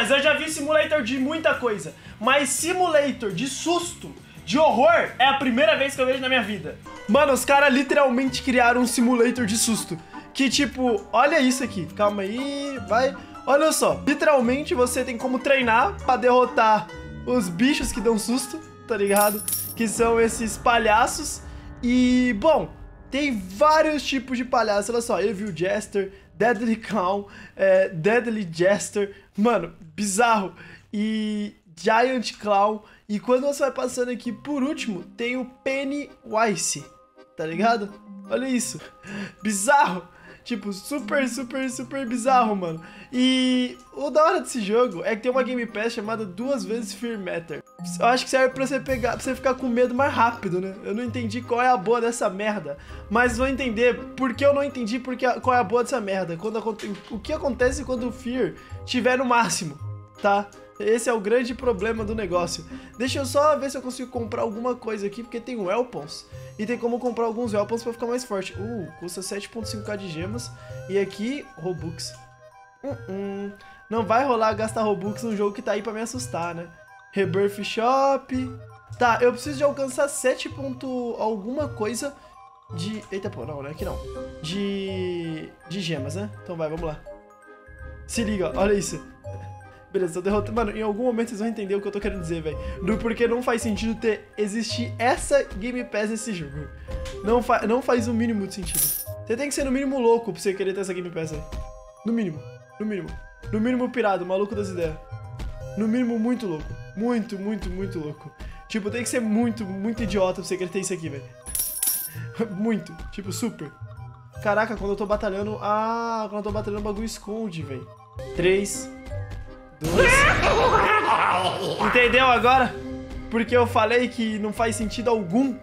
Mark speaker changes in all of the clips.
Speaker 1: Caras, eu já vi simulator de muita coisa, mas simulator de susto, de horror, é a primeira vez que eu vejo na minha vida. Mano, os caras literalmente criaram um simulator de susto. Que tipo, olha isso aqui. Calma aí, vai. Olha só, literalmente você tem como treinar pra derrotar os bichos que dão susto, tá ligado? Que são esses palhaços. E, bom, tem vários tipos de palhaços. Olha só, Evil Jester, Deadly Clown, Deadly Jester. Mano, bizarro. E Giant Clown. E quando você vai passando aqui, por último, tem o Pennywise, tá ligado? Olha isso. Bizarro. Tipo, super bizarro, mano. E o da hora desse jogo é que tem uma Game Pass chamada 2 vezes Fear Matter. Eu acho que serve pra você pegar, pra você ficar com medo mais rápido, né? Eu não entendi qual é a boa dessa merda, mas vou entender porque eu não entendi qual é a boa dessa merda. O que acontece quando o Fear estiver no máximo, tá? Esse é o grande problema do negócio. Deixa eu só ver se eu consigo comprar alguma coisa aqui, porque tem weapons. E tem como comprar alguns weapons pra ficar mais forte. Custa 7.5k de gemas. E aqui, Robux. Não vai rolar gastar Robux num jogo que tá aí pra me assustar, né? Rebirth Shop. Tá, eu preciso de alcançar 7 alguma coisa de... Eita, pô, não, aqui não. De gemas, né? Então vai, vamos lá. Se liga, olha isso. Beleza, tô derrotando. Mano, em algum momento vocês vão entender o que eu tô querendo dizer, velho. Do porquê não faz sentido existir essa Game Pass nesse jogo. Não faz o mínimo de sentido. Você tem que ser no mínimo louco pra você querer ter essa Game Pass aí. No mínimo. No mínimo pirado, maluco das ideias. No mínimo muito louco. Muito louco. Tipo, tem que ser muito idiota pra você querer ter isso aqui, velho. Muito. Tipo, super. Caraca, quando eu tô batalhando... quando eu tô batalhando o bagulho esconde, velho. 3... 2. Entendeu agora? Porque eu falei que não faz sentido algum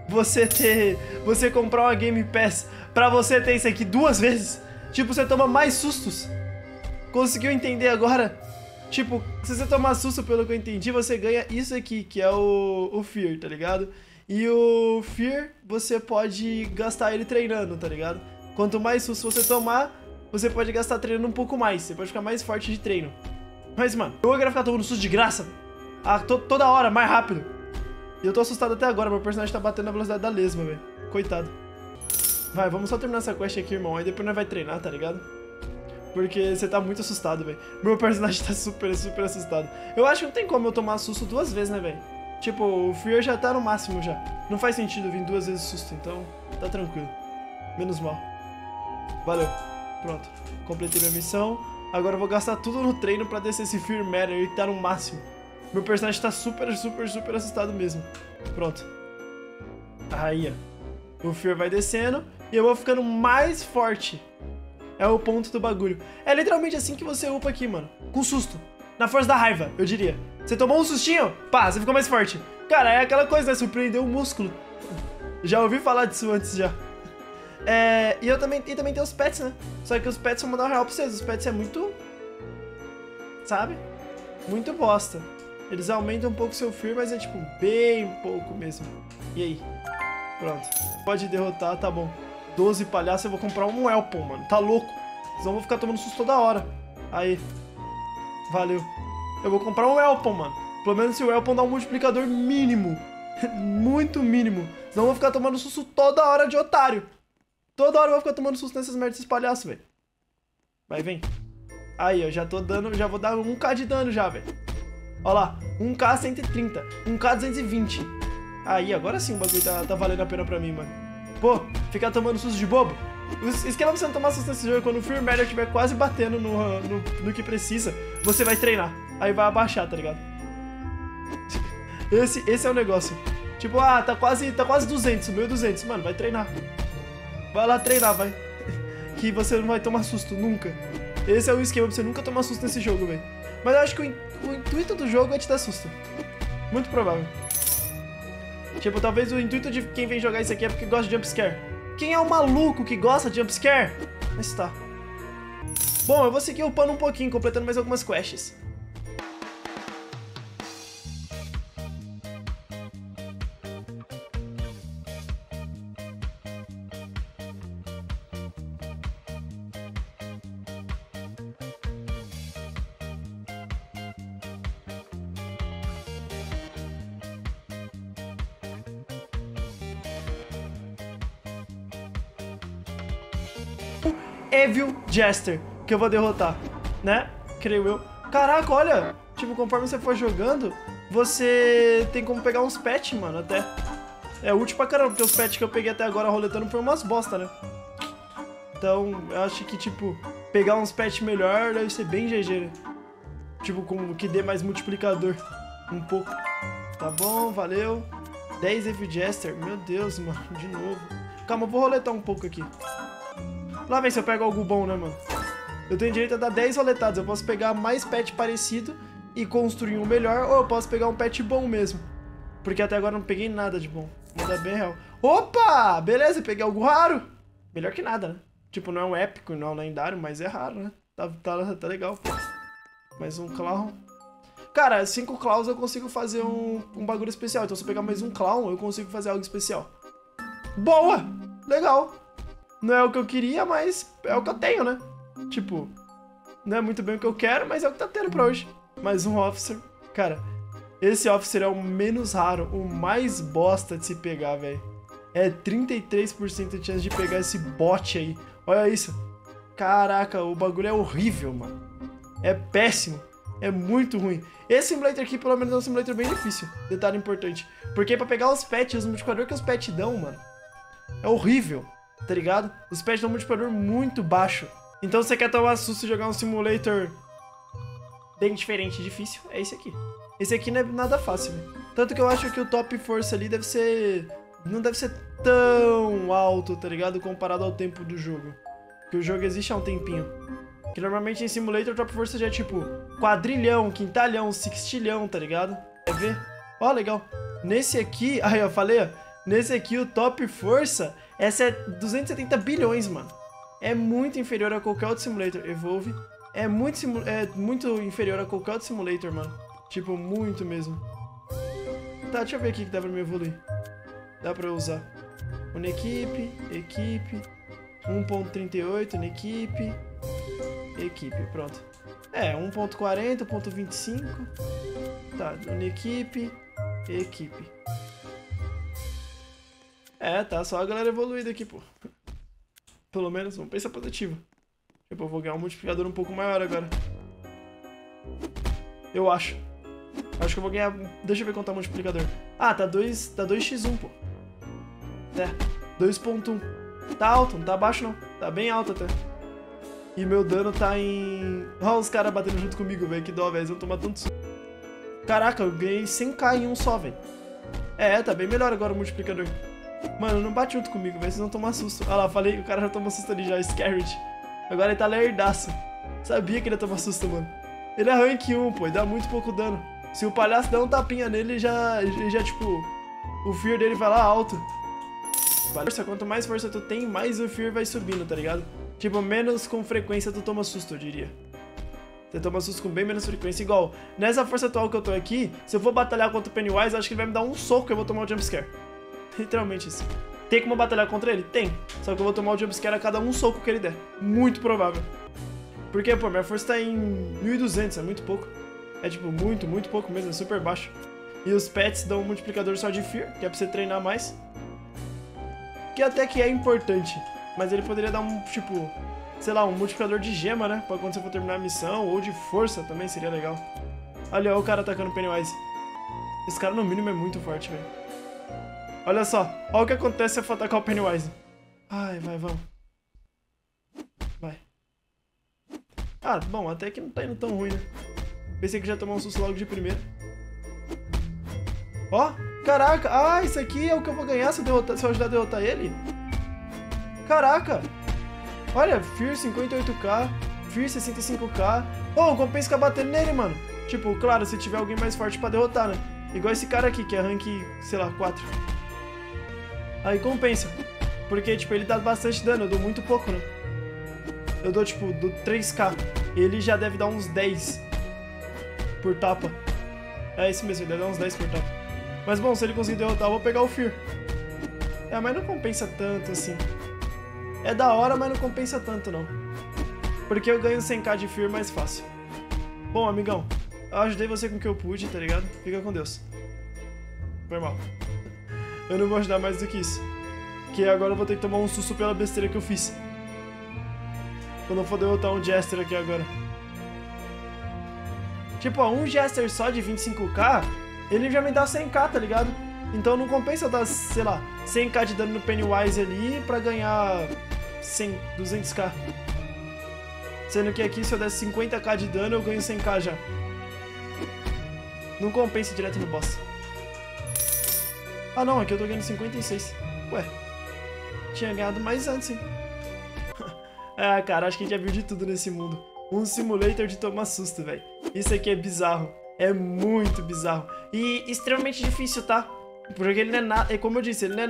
Speaker 1: você comprar uma Game Pass pra você ter isso aqui 2 vezes. Tipo, você toma mais sustos. Conseguiu entender agora? Tipo, se você tomar susto, pelo que eu entendi, você ganha isso aqui, que é o Fear, tá ligado? E o Fear, você pode gastar ele treinando, tá ligado? Quanto mais susto você tomar, você pode gastar treinando um pouco mais. Você pode ficar mais forte de treino. Mas, mano, eu quero ficar tomando susto de graça. Toda hora, mais rápido. E eu tô assustado até agora. Meu personagem tá batendo na velocidade da lesma, velho. Coitado. Vai, vamos só terminar essa quest aqui, irmão. Aí depois nós vai treinar, tá ligado? Porque você tá muito assustado, velho. Meu personagem tá super assustado. Eu acho que não tem como eu tomar susto 2 vezes, né, velho? Tipo, o Fear já tá no máximo já. Não faz sentido vir 2 vezes susto, então tá tranquilo. Menos mal. Valeu. Pronto. Completei minha missão. Agora eu vou gastar tudo no treino pra descer esse Fear Matter que tá no máximo. Meu personagem tá super assustado mesmo. Pronto. Aí, ó. O Fear vai descendo e eu vou ficando mais forte. É o ponto do bagulho. É literalmente assim que você upa aqui, mano. Com susto. Na força da raiva, eu diria. Você tomou um sustinho, pá, você ficou mais forte. Cara, é aquela coisa, né? Surpreendeu o músculo. Já ouvi falar disso antes, já. E também tem os pets, né? Só que os pets vão mandar um real pra vocês. Os pets é muito... Sabe? Muito bosta. Eles aumentam um pouco o seu fear, mas é tipo bem pouco mesmo. E aí? Pronto. Pode derrotar, tá bom. 12 palhaços, eu vou comprar um Elpon, mano. Tá louco? Senão eu vou ficar tomando susto toda hora. Aí. Valeu. Eu vou comprar um Elpon, mano. Pelo menos se o Elpon dá um multiplicador mínimo. Muito mínimo. Senão eu vou ficar tomando susto toda hora de otário. Toda hora eu vou ficar tomando susto nessas merdas desses palhaços, velho. Vai, vem. Aí, ó, já vou dar 1k de dano já, velho. Ó lá, 1k 130, 1k 220. Aí, agora sim o bagulho tá valendo a pena pra mim, mano. Pô, ficar tomando susto de bobo. O esquema pra você não tomar susto nesse jogo é quando o Fear Matter estiver quase batendo no que precisa, você vai treinar. Aí vai abaixar, tá ligado? Esse é o negócio. Tipo, tá quase 200, 1200. Mano, vai treinar. Vai lá treinar, vai. Que você não vai tomar susto, nunca. Esse é o esquema pra você nunca tomar susto nesse jogo, velho. Mas eu acho que o intuito do jogo é te dar susto. Muito provável. Tipo, talvez o intuito de quem vem jogar isso aqui é porque gosta de jumpscare. Quem é o maluco que gosta de jumpscare? Mas tá. Bom, eu vou seguir upando um pouquinho, completando mais algumas quests. Evil Jester que eu vou derrotar, né? Creio eu. Caraca, olha! Tipo, conforme você for jogando, você tem como pegar uns pets, mano, até. É útil pra caramba, porque os pets que eu peguei até agora roletando foi umas bosta, né? Então, eu acho que, tipo, pegar uns pets melhor deve ser bem GG, né? Tipo, com que dê mais multiplicador. Um pouco. Tá bom, valeu. 10 Evil Jester. Meu Deus, mano, de novo. Calma, eu vou roletar um pouco aqui. Lá vem se eu pego algo bom, né, mano? Eu tenho direito a dar 10 roletadas. Eu posso pegar mais pet parecido e construir um melhor, ou eu posso pegar um pet bom mesmo. Porque até agora eu não peguei nada de bom. Vou dar bem real. Opa! Beleza, peguei algo raro. Melhor que nada, né? Tipo, não é um épico, não é um lendário, mas é raro, né? Tá legal, pô. Mais um clown. Cara, 5 clowns eu consigo fazer um bagulho especial. Então se eu pegar mais um clown, eu consigo fazer algo especial. Boa! Legal. Não é o que eu queria, mas é o que eu tenho, né? Tipo, não é muito bem o que eu quero, mas é o que tá tendo pra hoje. Mais um officer. Cara, esse officer é o menos raro, o mais bosta de se pegar, velho. É 33% de chance de pegar esse bot aí. Olha isso. Caraca, o bagulho é horrível, mano. É péssimo. É muito ruim. Esse simulator aqui, pelo menos, é um simulator bem difícil. Detalhe importante. Porque pra pegar os pets, os multiplicadores que os pets dão, mano, é horrível, tá ligado? Os pets dão um multiplicador muito baixo. Então se você quer tomar susto e jogar um simulator bem diferente e difícil, é esse aqui. Esse aqui não é nada fácil, velho. Tanto que eu acho que o top força ali deve ser... não deve ser tão alto, tá ligado? Comparado ao tempo do jogo. Porque o jogo existe há um tempinho. Que normalmente em simulator o top força já é tipo quadrilhão, quintalhão, sextilhão, tá ligado? Quer ver? Ó, legal. Nesse aqui, aí eu falei, ó. Nesse aqui o top força é 270 bilhões, mano. É muito inferior a qualquer outro simulator. Evolve. É muito inferior a qualquer outro simulator, mano. Tipo, muito mesmo. Tá, deixa eu ver aqui que dá pra me evoluir. Dá pra eu usar. Uma equipe. 1.38 na equipe. Equipe, pronto. É, 1.40, 1.25. Tá, uma equipe. É, tá só a galera evoluída aqui, pô. Pelo menos, vamos pensar positivo. Tipo, eu vou ganhar um multiplicador um pouco maior agora. Eu acho. Acho que eu vou ganhar... Deixa eu ver quanto tá o multiplicador. Ah, tá 2x1, pô. É, 2.1. Tá alto, não tá baixo não. Tá bem alto até. E meu dano tá em... Olha os caras batendo junto comigo, velho. Que dó, velho. Eles vão tomar tanto susto. Caraca, eu ganhei 100k em um só, velho. É, tá bem melhor agora o multiplicador. Mano, não bate junto comigo, velho. Vocês vão tomar susto. Olha lá, falei que o cara já tomou susto ali já. Scared. Agora ele tá lerdaço. Sabia que ele ia tomar susto, mano. Ele é rank 1, pô. E dá muito pouco dano. Se o palhaço der um tapinha nele, ele já tipo... O fear dele vai lá alto. Quanto mais força tu tem, mais o fear vai subindo, tá ligado? Tipo, menos com frequência tu toma susto, eu diria. Você toma susto com bem menos frequência. Igual, nessa força atual que eu tô aqui, se eu for batalhar contra o Pennywise, acho que ele vai me dar um soco e eu vou tomar o jumpscare. Literalmente isso. Tem como batalhar contra ele? Tem. Só que eu vou tomar o jumpscare a cada um soco que ele der. Muito provável. Porque, pô, minha força tá em 1200, é muito pouco. É tipo, muito pouco mesmo, é super baixo. E os pets dão um multiplicador só de fear, que é pra você treinar mais. Que até que é importante. Mas ele poderia dar um, tipo, sei lá, um multiplicador de gema, né? Pra quando você for terminar a missão, ou de força também seria legal. Olha o cara atacando o Pennywise. Esse cara no mínimo é muito forte, velho. Olha só, olha o que acontece se eu for atacar o Pennywise. Ai, vai, vamos. Vai. Ah, bom, até que não tá indo tão ruim, né? Pensei que já tomou um susto logo de primeira. Ó, caraca. Ah, isso aqui é o que eu vou ganhar se eu ajudar a derrotar ele? Caraca. Olha, Fear 58k, Fear 65k. Oh, compensa ficar batendo nele, mano. Tipo, claro, se tiver alguém mais forte pra derrotar, né? Igual esse cara aqui, que é rank, sei lá, 4. Aí compensa. Porque, tipo, ele dá bastante dano, eu dou muito pouco, né? Eu dou, tipo, do 3k. Ele já deve dar uns 10 por tapa. É isso mesmo, ele deve dar uns 10 por tapa. Mas bom, se ele conseguir derrotar, eu vou pegar o Fear. É, mas não compensa tanto, assim. É da hora, mas não compensa tanto, não. Porque eu ganho 100k de Fear mais fácil. Bom, amigão, eu ajudei você com o que eu pude, tá ligado? Fica com Deus. Foi mal. Eu não vou ajudar mais do que isso. Porque agora eu vou ter que tomar um susto pela besteira que eu fiz. Quando eu for derrotar um Jester aqui agora. Tipo, ó, um Jester só de 25k, ele já me dá 100k, tá ligado? Então não compensa eu dar, sei lá, 100k de dano no Pennywise ali pra ganhar 100, 200k. Sendo que aqui, se eu der 50k de dano, eu ganho 100k já. Não compensa ir direto no boss. Ah não, aqui eu tô ganhando 56. Ué, tinha ganhado mais antes, hein? Ah, cara, acho que a gente já viu de tudo nesse mundo. Um simulator de tomar susto, velho. Isso aqui é bizarro. É muito bizarro. E extremamente difícil, tá? Porque ele não é nada... Como eu disse, ele não é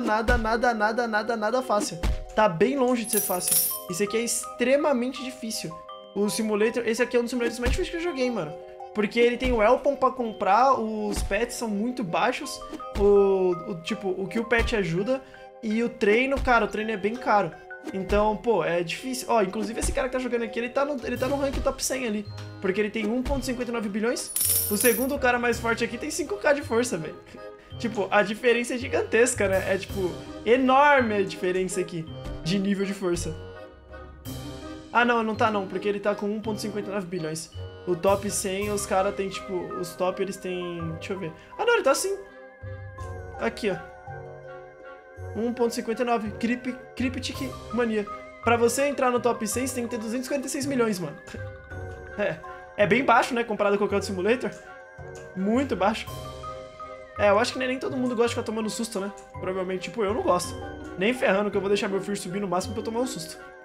Speaker 1: nada fácil. Tá bem longe de ser fácil. Isso aqui é extremamente difícil. O simulator... Esse aqui é um dos simulators mais difíceis que eu joguei, mano. Porque ele tem o Elpon pra comprar, os pets são muito baixos, tipo, o que o pet ajuda, e o treino, cara, o treino é bem caro. Então, pô, é difícil. Ó, inclusive esse cara que tá jogando aqui, ele tá no rank top 100 ali, porque ele tem 1,59 bilhões. O segundo cara mais forte aqui tem 5k de força, velho. Tipo, a diferença é gigantesca, né? É, tipo, enorme a diferença aqui de nível de força. Ah, não tá não, porque ele tá com 1,59 bilhões. O top 100, os caras tem, tipo... Os top, eles têm... Deixa eu ver. Ah, não, ele tá assim. Aqui, ó. 1,59. Cryptic Mania. Pra você entrar no top 100, você tem que ter 256 milhões, mano. É bem baixo, né? Comparado com qualquer outro simulator. Muito baixo. É, eu acho que nem todo mundo gosta de ficar tomando susto, né? Provavelmente, tipo, eu não gosto. Nem ferrando que eu vou deixar meu filho subir no máximo pra eu tomar um susto.